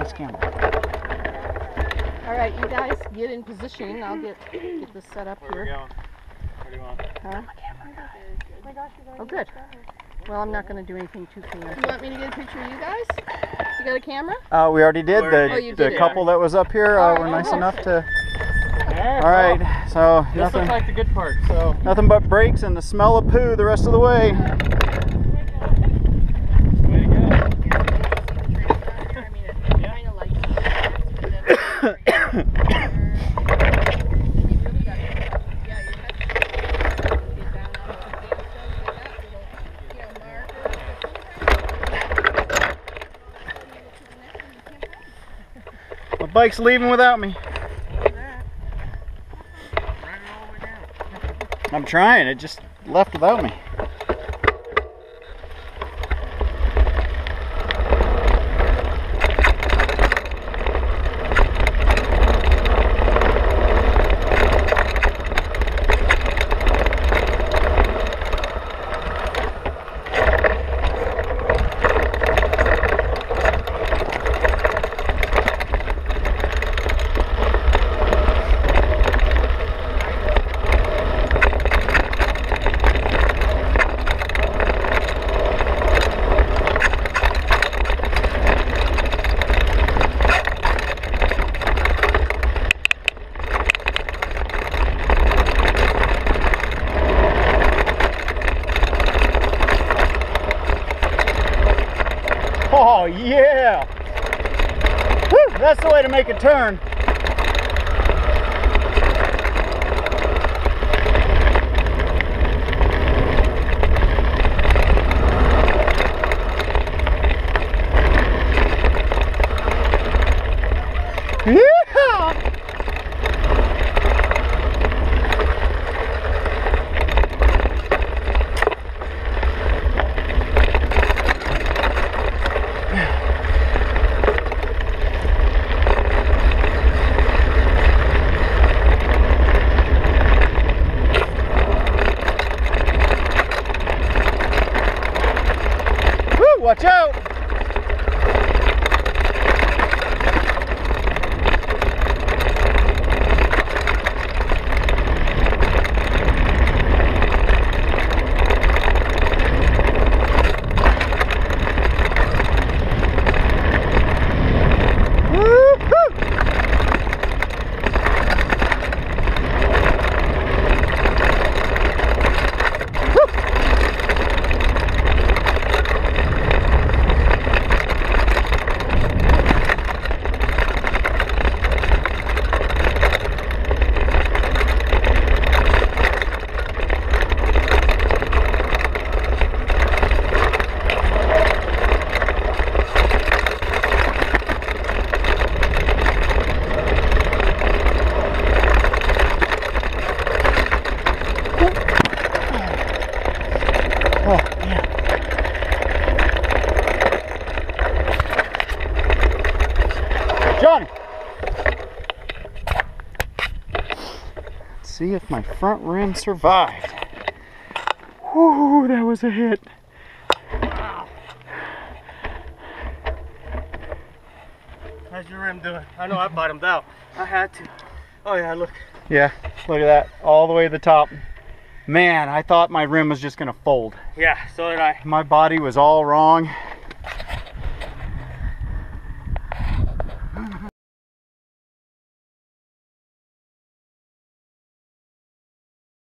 Nice camera. All right, you guys get in position. I'll get this set up here. Where are we going? Where do you want? Huh? Oh my gosh, you're going Oh, good. Well, I'm not going to do anything too fancy. You want me to get a picture of you guys? You got a camera? We already did. The couple that was up here were nice enough to. All right, so this looks like the good part. So nothing but brakes and the smell of poo the rest of the way. way to go. My bike's leaving without me. I'm trying, it just left without me. Oh yeah! Woo, that's the way to make a turn. Yeah! Watch out! Johnny! Let's see if my front rim survived. Whoo, that was a hit. Wow. How's your rim doing? I know I bottomed out. I had to. Oh yeah, look. Yeah, look at that. All the way to the top. Man, I thought my rim was just gonna fold. Yeah, so did I. My body was all wrong.